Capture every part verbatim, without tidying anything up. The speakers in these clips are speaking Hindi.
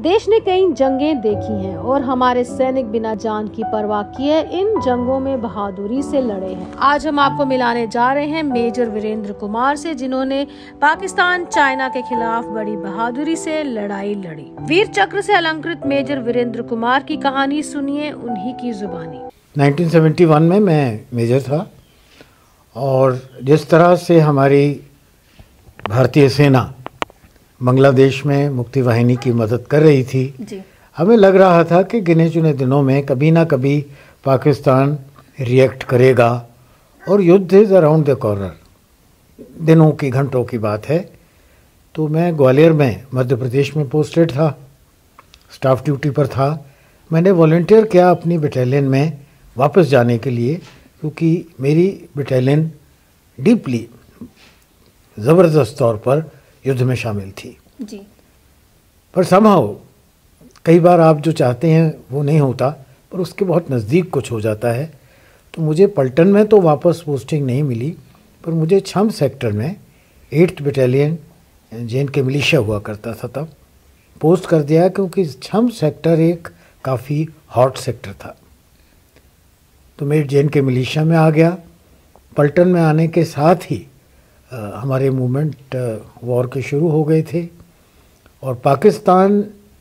देश ने कई जंगें देखी हैं और हमारे सैनिक बिना जान की परवाह किए इन जंगों में बहादुरी से लड़े हैं। आज हम आपको मिलाने जा रहे हैं मेजर वीरेंद्र कुमार से, जिन्होंने पाकिस्तान चाइना के खिलाफ बड़ी बहादुरी से लड़ाई लड़ी। वीर चक्र से अलंकृत मेजर वीरेंद्र कुमार की कहानी सुनिए उन्हीं की जुबानी। उन्नीस सौ इकहत्तर में मैं मेजर था और जिस तरह से हमारी भारतीय सेना बांग्लादेश में मुक्ति वाहिनी की मदद कर रही थी जी। हमें लग रहा था कि गिने चुने दिनों में कभी ना कभी पाकिस्तान रिएक्ट करेगा और युद्ध इज़ अराउंड द कॉर्नर। दिनों की घंटों की बात है। तो मैं ग्वालियर में मध्य प्रदेश में पोस्टेड था, स्टाफ ड्यूटी पर था। मैंने वॉलंटियर किया अपनी बटालियन में वापस जाने के लिए, क्योंकि मेरी बटालियन डीपली ज़बरदस्त तौर पर युद्ध में शामिल थी जी। पर समहाउ कई बार आप जो चाहते हैं वो नहीं होता, पर उसके बहुत नज़दीक कुछ हो जाता है। तो मुझे पलटन में तो वापस पोस्टिंग नहीं मिली, पर मुझे छम सेक्टर में eighth battalion J N K militia हुआ करता था तब पोस्ट कर दिया, क्योंकि छम सेक्टर एक काफ़ी हॉट सेक्टर था। तो मैं जे एन के मिलिशिया में आ गया। पलटन में आने के साथ ही आ, हमारे मूवमेंट वॉर के शुरू हो गए थे और पाकिस्तान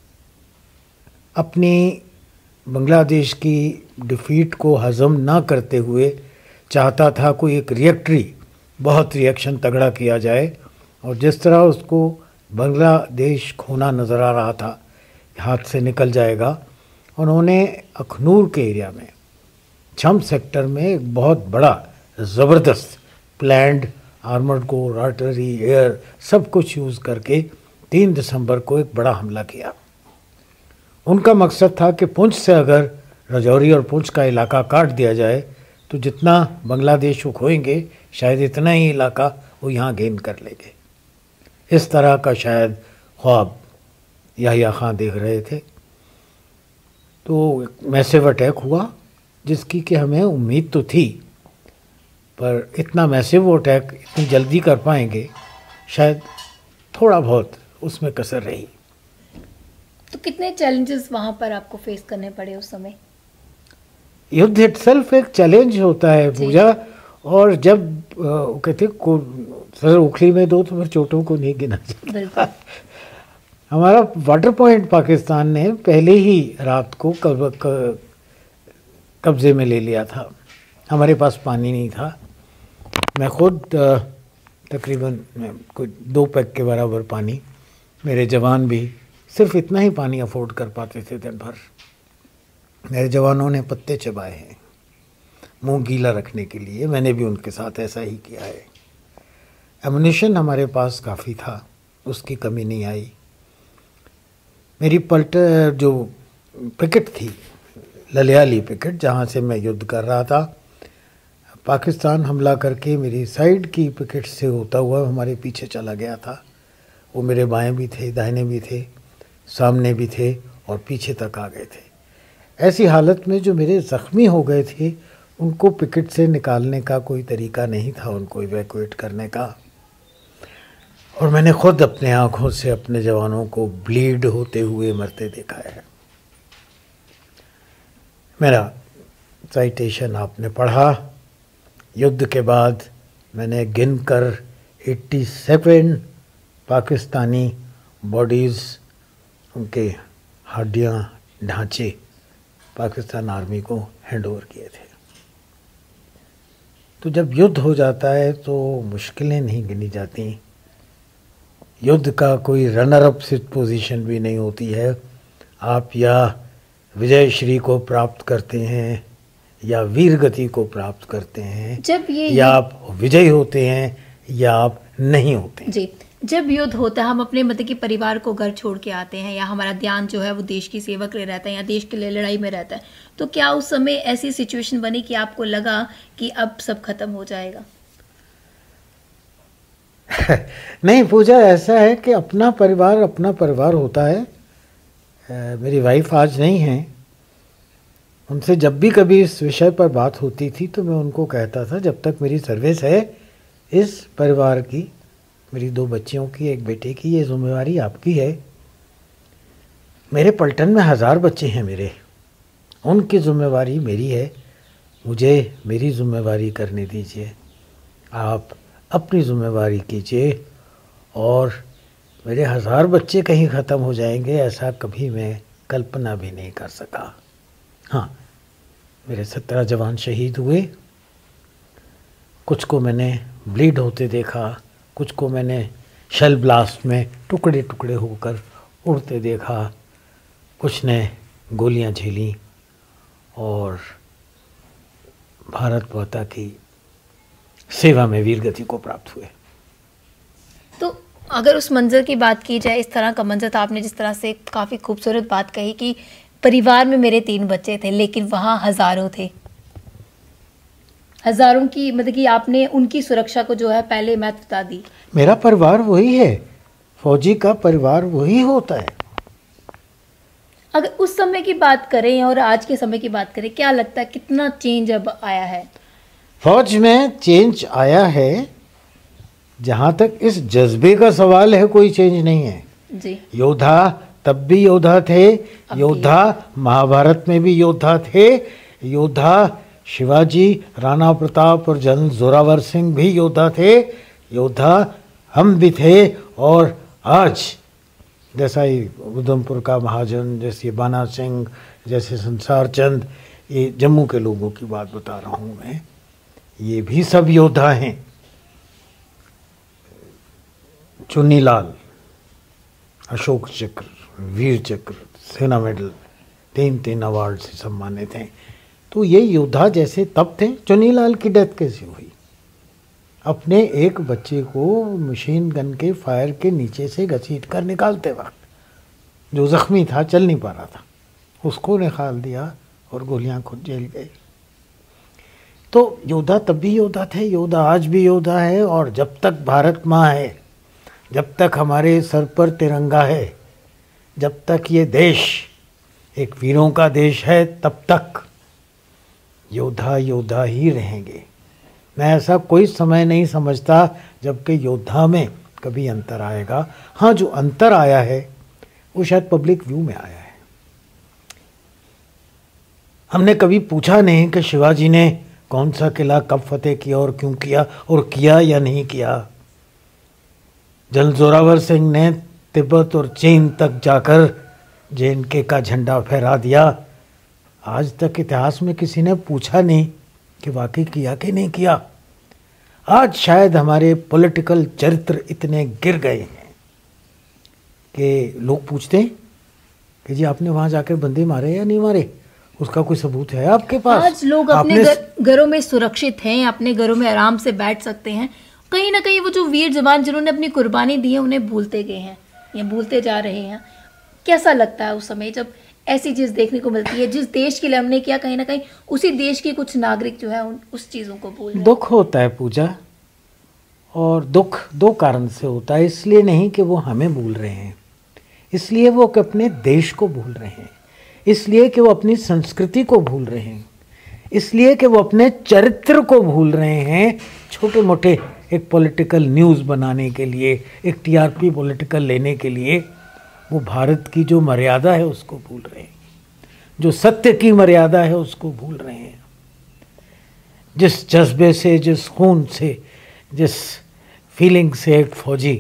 अपनी बांग्लादेश की डिफीट को हज़म ना करते हुए चाहता था कोई एक रिएक्टरी बहुत रिएक्शन तगड़ा किया जाए। और जिस तरह उसको बांग्लादेश खोना नज़र आ रहा था, हाथ से निकल जाएगा, उन्होंने अखनूर के एरिया में छम सेक्टर में एक बहुत बड़ा ज़बरदस्त planned armoured corps, artillery, air सब कुछ यूज़ करके तीन दिसंबर को एक बड़ा हमला किया। उनका मकसद था कि पुंछ से अगर राजौरी और पुंछ का इलाका काट दिया जाए तो जितना बांग्लादेश वो खोएंगे शायद इतना ही इलाका वो यहाँ गेन कर लेंगे। इस तरह का शायद ख्वाब याहिया खां देख रहे थे। तो मैसिव अटैक हुआ जिसकी कि हमें उम्मीद तो थी, पर इतना मैसिव अटैक इतनी जल्दी कर पाएंगे शायद थोड़ा बहुत उसमें कसर रही। तो कितने चैलेंजेस वहाँ पर आपको फेस करने पड़े उस समय? युद्ध इटसेल्फ एक चैलेंज होता है पूजा। और जब आ, कहते को सर उखली में दो तो फिर चोटों को नहीं गिना जाता। हमारा वाटर पॉइंट पाकिस्तान ने पहले ही रात को कब, क, कब्जे में ले लिया था। हमारे पास पानी नहीं था। मैं खुद तकरीबन कोई दो पैक के बराबर पानी, मेरे जवान भी सिर्फ इतना ही पानी अफोर्ड कर पाते थे दिन भर। मेरे जवानों ने पत्ते चबाए हैं मुंह गीला रखने के लिए, मैंने भी उनके साथ ऐसा ही किया है। एमुनिशन हमारे पास काफ़ी था, उसकी कमी नहीं आई। मेरी पलट जो पिकेट थी, ललियाली पिकेट, जहाँ से मैं युद्ध कर रहा था, पाकिस्तान हमला करके मेरी साइड की पिकेट से होता हुआ हमारे पीछे चला गया था। वो मेरे बाएं भी थे, दाहिने भी थे, सामने भी थे और पीछे तक आ गए थे। ऐसी हालत में जो मेरे ज़ख्मी हो गए थे उनको पिकेट से निकालने का कोई तरीका नहीं था, उनको इवैक्यूएट करने का। और मैंने खुद अपने आँखों से अपने जवानों को ब्लीड होते हुए मरते देखा है। मेरा साइटेशन आपने पढ़ा। युद्ध के बाद मैंने गिनकर सत्तासी पाकिस्तानी बॉडीज़, उनके हड्डियाँ, ढांचे पाकिस्तान आर्मी को हैंड ओवर किए थे। तो जब युद्ध हो जाता है तो मुश्किलें नहीं गिनी जाती। युद्ध का कोई रनर अप पोजीशन भी नहीं होती है। आप या विजय श्री को प्राप्त करते हैं या वीर गति को प्राप्त करते हैं, जब ये या आप विजयी होते हैं या आप नहीं होते जी। जब युद्ध होता है, हम अपने मतलब कि परिवार को घर छोड़ के आते हैं या हमारा ध्यान जो है वो देश की सेवा के लिए रहता है या देश के लिए लड़ाई में रहता है, तो क्या उस समय ऐसी सिचुएशन बनी कि आपको लगा कि अब सब खत्म हो जाएगा? नहीं पूजा, ऐसा है कि अपना परिवार अपना परिवार होता है। आ, मेरी वाइफ आज नहीं है। उनसे जब भी कभी इस विषय पर बात होती थी तो मैं उनको कहता था, जब तक मेरी सर्विस है इस परिवार की, मेरी दो बच्चियों की, एक बेटे की, ये जिम्मेवारी आपकी है। मेरे पलटन में हज़ार बच्चे हैं मेरे, उनकी जिम्मेवारी मेरी है, मुझे मेरी जिम्मेवारी करने दीजिए, आप अपनी जिम्मेवारी कीजिए। और मेरे हज़ार बच्चे कहीं ख़त्म हो जाएंगे ऐसा कभी मैं कल्पना भी नहीं कर सका। हाँ, मेरे सत्रह जवान शहीद हुए, कुछ को मैंने ब्लीड होते देखा, कुछ को मैंने शेल ब्लास्ट में टुकड़े टुकड़े होकर उड़ते देखा, कुछ ने गोलियां झेली और भारत माता की सेवा में वीरगति को प्राप्त हुए। तो अगर उस मंजर की बात की जाए, इस तरह का मंजर था, आपने जिस तरह से काफ़ी खूबसूरत बात कही कि परिवार में मेरे तीन बच्चे थे लेकिन वहाँ हज़ारों थे, हज़ारों की मतलब कि आपने उनकी सुरक्षा को जो है पहले महत्वता दी। मेरा परिवार वही है, फौजी का परिवार वही होता है। अगर उस समय की बात करें और आज के समय की बात करें, क्या लगता है कितना चेंज अब आया है? फौज में चेंज आया है, जहाँ तक इस जज्बे का सवाल है कोई चेंज नहीं है जी। योद्धा तब भी योद्धा थे, योद्धा महाभारत में भी योद्धा थे, योद्धा शिवाजी, राणा प्रताप और जनरल जोरावर सिंह भी योद्धा थे, योद्धा हम भी थे। और आज जैसा ही उधमपुर का महाजन, जैसे बाना सिंह, जैसे संसार चंद, ये जम्मू के लोगों की बात बता रहा हूँ मैं, ये भी सब योद्धा हैं। चुन्नीलाल अशोक चक्र, वीर चक्र, सेना मेडल, तीन तीन अवार्ड से सम्मानित हैं। तो ये योद्धा जैसे तब थे। चुन्नीलाल की डेथ कैसे हुई? अपने एक बच्चे को मशीन गन के फायर के नीचे से घसीट कर निकालते वक्त, जो जख्मी था, चल नहीं पा रहा था, उसको निकाल दिया और गोलियां खुद जेल गए। तो योद्धा तब भी योद्धा थे, योद्धा आज भी योद्धा है। और जब तक भारत माँ है, जब तक हमारे सर पर तिरंगा है, जब तक ये देश एक वीरों का देश है, तब तक योद्धा योद्धा ही रहेंगे। मैं ऐसा कोई समय नहीं समझता जबकि योद्धा में कभी अंतर आएगा। हाँ, जो अंतर आया है वो शायद पब्लिक व्यू में आया है। हमने कभी पूछा नहीं कि शिवाजी ने कौन सा किला कब फतेह किया और क्यों किया, और किया या नहीं किया। जनरल जोरावर सिंह ने तिब्बत और चीन तक जाकर जे एन के का झंडा फहरा दिया। आज तक इतिहास में किसी ने पूछा नहीं कि वाकई किया कि नहीं किया। आज शायद हमारे पॉलिटिकल चरित्र इतने गिर गए हैं कि लोग पूछते हैं कि जी आपने वहां जाकर बंदे मारे या नहीं मारे, उसका कोई सबूत है आपके पास? आज लोग अपने घरों में सुरक्षित हैं, अपने घरों में आराम से बैठ सकते हैं। कहीं ना कहीं वो जो वीर जवान जिन्होंने अपनी कुर्बानी दी है उन्हें भूलते गए हैं या भूलते जा रहे हैं। कैसा लगता है उस समय जब ऐसी चीज देखने को मिलती है? जिस देश के लिए हमने किया, कहीं ना कहीं उसी देश के कुछ नागरिक जो है उन उस चीजों को भूल रहे। दुख होता है पूजा, और दुख दो कारण से होता है। इसलिए नहीं कि वो हमें भूल रहे हैं, इसलिए वो अपने देश को भूल रहे हैं, इसलिए कि वो अपनी संस्कृति को भूल रहे हैं, इसलिए कि वो अपने चरित्र को भूल रहे हैं। छोटे मोटे एक पॉलिटिकल न्यूज़ बनाने के लिए, एक टीआरपी पॉलिटिकल लेने के लिए वो भारत की जो मर्यादा है उसको भूल रहे हैं, जो सत्य की मर्यादा है उसको भूल रहे हैं। जिस जज्बे से, जिस खून से, जिस फीलिंग से एक फौजी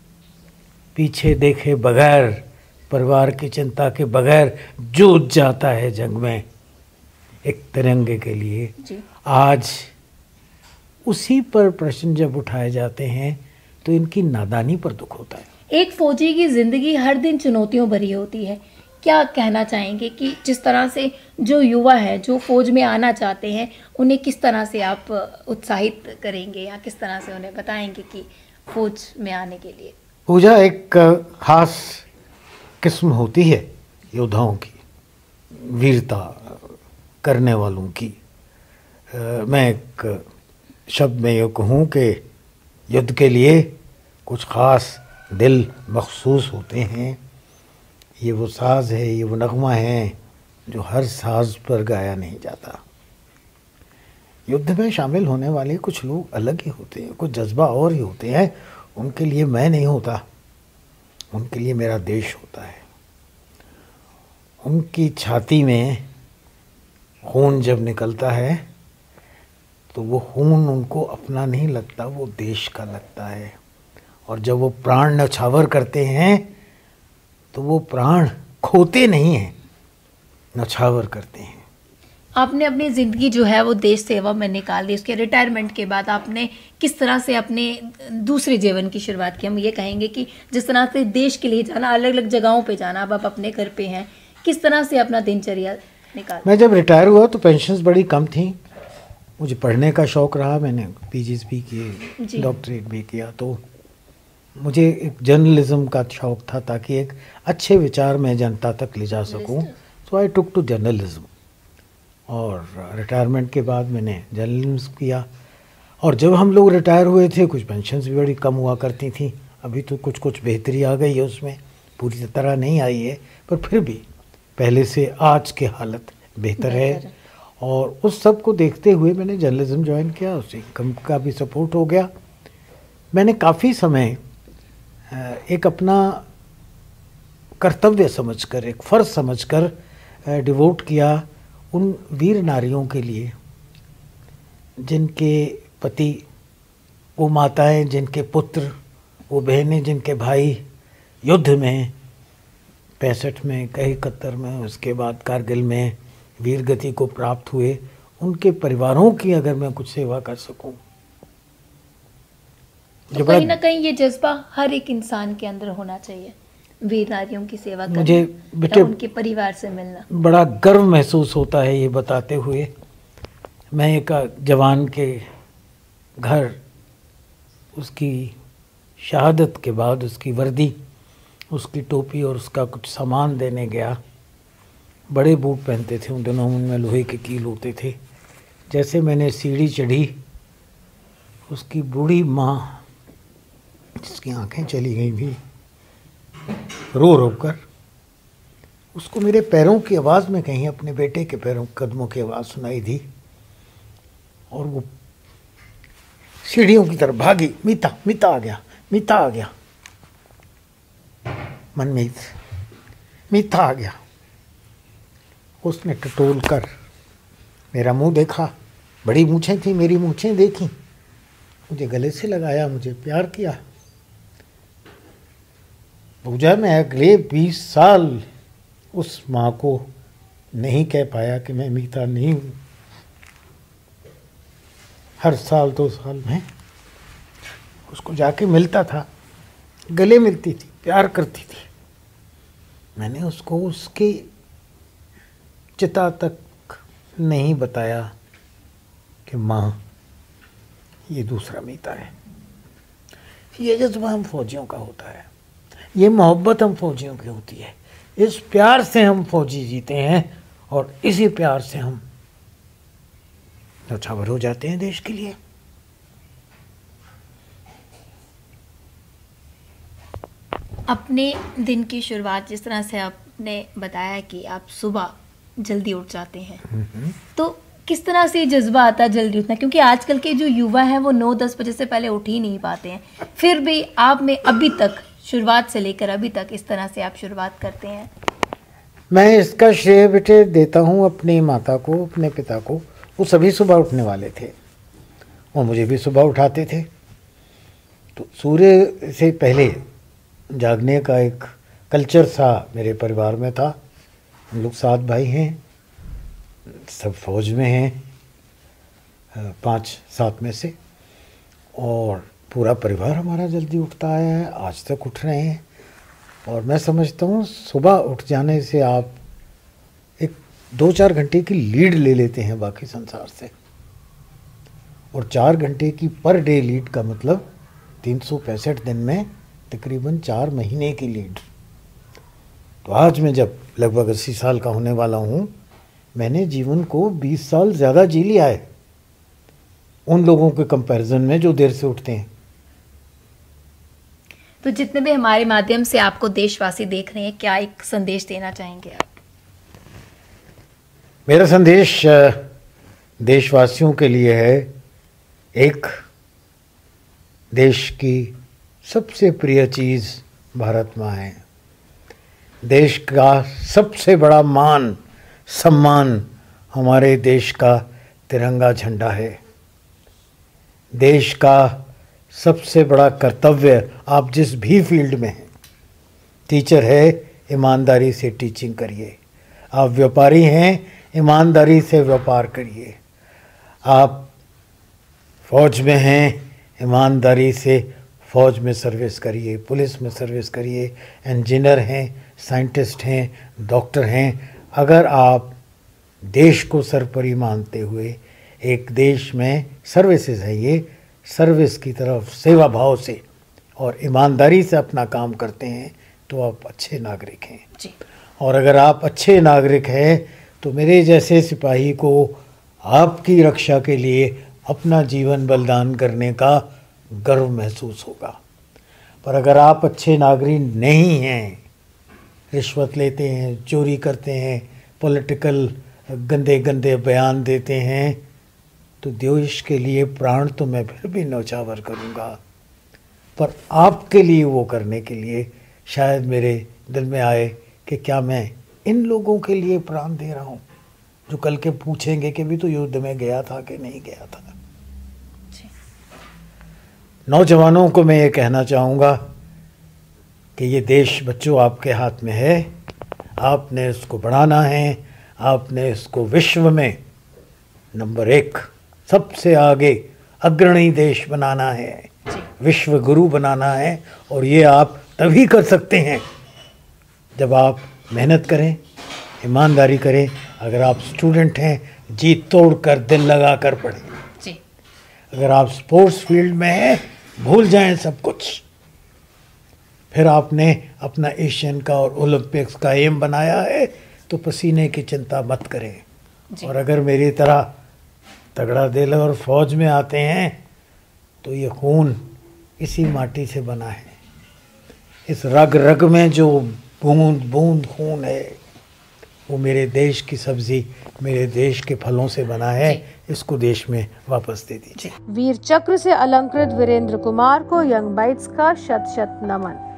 पीछे देखे बगैर, परिवार की चिंता के बगैर जूझ जाता है जंग में एक तिरंगे के लिए, आज उसी पर प्रश्न जब उठाए जाते हैं तो इनकी नादानी पर दुख होता है। एक फौजी की जिंदगी हर दिन चुनौतियों भरी होती है। क्या कहना चाहेंगे कि जिस तरह से जो युवा है जो फौज में आना चाहते हैं, उन्हें किस तरह से आप उत्साहित करेंगे या किस तरह से उन्हें बताएंगे कि फौज में आने के लिए? पूजा, एक खास किस्म होती है योद्धाओं की, वीरता करने वालों की। आ, मैं एक शब्द में ये कहूँ कि युद्ध के लिए कुछ ख़ास दिल मखसूस होते हैं। ये वो साज़ है, ये वो नगमा है जो हर साज़ पर गाया नहीं जाता। युद्ध में शामिल होने वाले कुछ लोग अलग ही होते हैं, कुछ जज्बा और ही होते हैं। उनके लिए मैं नहीं होता, उनके लिए मेरा देश होता है। उनकी छाती में खून जब निकलता है तो वो खून उनको अपना नहीं लगता, वो देश का लगता है। और जब वो प्राण न्यौछावर करते हैं तो वो प्राण खोते नहीं हैं, न्यौछावर करते हैं। आपने अपनी ज़िंदगी जो है वो देश सेवा में निकाल दी। उसके रिटायरमेंट के बाद आपने किस तरह से अपने दूसरे जीवन की शुरुआत की? हम ये कहेंगे कि जिस तरह से देश के लिए जाना, अलग अलग जगहों पे जाना, अब आप अपने घर पे हैं, किस तरह से अपना दिनचर्या निकाल? मैं जब रिटायर हुआ तो पेंशन्स बड़ी कम थी। मुझे पढ़ने का शौक़ रहा, मैंने पीजीज भी किए, डॉक्टरेट भी किया। तो मुझे एक जर्नलिज्म का शौक़ था ताकि एक अच्छे विचार मैं जनता तक ले जा सकूं। So I took to journalism. और रिटायरमेंट के बाद मैंने जर्नलिज्म किया। और जब हम लोग रिटायर हुए थे कुछ पेंशन्स भी बड़ी कम हुआ करती थी। अभी तो कुछ कुछ बेहतरी आ गई है, उसमें पूरी तरह नहीं आई है, पर फिर भी पहले से आज की हालत बेहतर है। और उस सब को देखते हुए मैंने जर्नलिज्म ज्वाइन किया, उससे इनकम का भी सपोर्ट हो गया। मैंने काफ़ी समय एक अपना कर्तव्य समझकर, एक फ़र्ज़ समझकर डिवोट किया उन वीर नारियों के लिए जिनके पति, वो माताएं, जिनके पुत्र, वो बहनें, जिनके भाई युद्ध में पैंसठ में, कई इकहत्तर में, उसके बाद कारगिल में वीर गति को प्राप्त हुए, उनके परिवारों की अगर मैं कुछ सेवा कर सकूं तो कहीं ना कहीं ये जज्बा हर एक इंसान के अंदर होना चाहिए, वीर नारियों की सेवा करना, मुझे बेटे उनके परिवार से मिलना बड़ा गर्व महसूस होता है ये बताते हुए। मैं एक जवान के घर उसकी शहादत के बाद उसकी वर्दी, उसकी टोपी और उसका कुछ सामान देने गया। बड़े बूट पहनते थे उन दिनों, उनमें लोहे के कील होते थे। जैसे मैंने सीढ़ी चढ़ी, उसकी बूढ़ी माँ जिसकी आंखें चली गई भी, रो रो कर, उसको मेरे पैरों की आवाज़ में कहीं अपने बेटे के पैरों कदमों की आवाज़ सुनाई दी और वो सीढ़ियों की तरफ भागी। मीता मीता आ गया, मीता आ गया, मनमीत मीता आ गया। उसने टटोल कर मेरा मुंह देखा, बड़ी मूछें थी, मेरी मूछें देखी, मुझे गले से लगाया, मुझे प्यार किया। पूजा में अगले बीस साल उस माँ को नहीं कह पाया कि मैं मीता नहीं हूँ। हर साल दो साल में उसको जाके मिलता था, गले मिलती थी, प्यार करती थी। मैंने उसको उसकी चिता तक नहीं बताया कि माँ ये दूसरा मीता है। ये जज्बा हम फौजियों का होता है, ये मोहब्बत हम फौजियों की होती है। इस प्यार से हम फौजी जीते हैं और इसी प्यार से हम न्यौछावर हो जाते हैं देश के लिए। अपने दिन की शुरुआत जिस तरह से आपने बताया कि आप सुबह जल्दी उठ जाते हैं, तो किस तरह से जज्बा आता है जल्दी उठना? क्योंकि आजकल के जो युवा हैं वो नौ दस बजे से पहले उठ ही नहीं पाते हैं, फिर भी आप में अभी तक, शुरुआत से लेकर अभी तक, इस तरह से आप शुरुआत करते हैं। मैं इसका श्रेय बेटे देता हूँ अपनी माता को, अपने पिता को। वो सभी सुबह उठने वाले थे और मुझे भी सुबह उठाते थे। तो सूर्य से पहले जागने का एक कल्चर सा मेरे परिवार में था। हम लोग सात भाई हैं, सब फौज में हैं, पांच सात में से, और पूरा परिवार हमारा जल्दी उठता आया है, आज तक उठ रहे हैं। और मैं समझता हूँ सुबह उठ जाने से आप एक दो चार घंटे की लीड ले लेते हैं बाकी संसार से। और चार घंटे की पर डे लीड का मतलब तीन सौ पैंसठ दिन में तकरीबन चार महीने की लीड। तो आज मैं जब लगभग अस्सी साल का होने वाला हूँ, मैंने जीवन को बीस साल ज़्यादा जी लिया है उन लोगों के कंपैरिजन में जो देर से उठते हैं। तो जितने भी हमारे माध्यम से आपको देशवासी देख रहे हैं, क्या एक संदेश देना चाहेंगे आप? मेरा संदेश देशवासियों के लिए है, एक, देश की सबसे प्रिय चीज़ भारत माँ है। देश का सबसे बड़ा मान सम्मान हमारे देश का तिरंगा झंडा है। देश का सबसे बड़ा कर्तव्य, आप जिस भी फील्ड में हैं, टीचर है ईमानदारी से टीचिंग करिए, आप व्यापारी हैं ईमानदारी से व्यापार करिए, आप फौज में हैं ईमानदारी से फौज में सर्विस करिए, पुलिस में सर्विस करिए, इंजीनियर हैं, साइंटिस्ट हैं, डॉक्टर हैं। अगर आप देश को सर्वोपरि मानते हुए एक देश में सर्विसेज है, ये सर्विस की तरफ सेवा भाव से और ईमानदारी से अपना काम करते हैं तो आप अच्छे नागरिक हैं जी। और अगर आप अच्छे नागरिक हैं तो मेरे जैसे सिपाही को आपकी रक्षा के लिए अपना जीवन बलिदान करने का गर्व महसूस होगा। पर अगर आप अच्छे नागरिक नहीं हैं, रिश्वत लेते हैं, चोरी करते हैं, पॉलिटिकल गंदे गंदे बयान देते हैं, तो देश के लिए प्राण तो मैं फिर भी न्यौछावर करूँगा, पर आपके लिए वो करने के लिए शायद मेरे दिल में आए कि क्या मैं इन लोगों के लिए प्राण दे रहा हूँ जो कल के पूछेंगे कि भी तो युद्ध में गया था कि नहीं गया था। नौजवानों को मैं ये कहना चाहूँगा कि ये देश बच्चों आपके हाथ में है, आपने इसको बढ़ाना है, आपने इसको विश्व में नंबर एक सबसे आगे अग्रणी देश बनाना है, विश्व गुरु बनाना है। और ये आप तभी कर सकते हैं जब आप मेहनत करें, ईमानदारी करें। अगर आप स्टूडेंट हैं, जी तोड़ कर दिल लगा कर पढ़ें जी। अगर आप स्पोर्ट्स फील्ड में हैं, भूल जाएं सब कुछ। फिर आपने अपना एशियन का और ओलंपिक्स का एम बनाया है तो पसीने की चिंता मत करें। और अगर मेरी तरह तगड़ा दिल और फौज में आते हैं तो ये खून इसी माटी से बना है, इस रग रग में जो बूंद बूंद खून है वो मेरे देश की सब्जी, मेरे देश के फलों से बना है। इसको देश में वापस दे दीजिए। वीर चक्र से अलंकृत वीरेंद्र कुमार को यंग बाइट्स का शत शत नमन।